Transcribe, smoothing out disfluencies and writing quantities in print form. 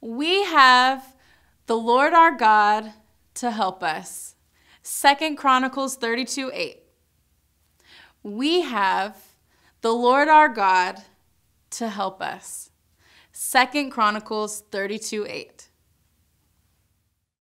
We have the Lord our God to help us. 2 Chronicles 32:8. We have the Lord our God to help us. 2 Chronicles 32:8.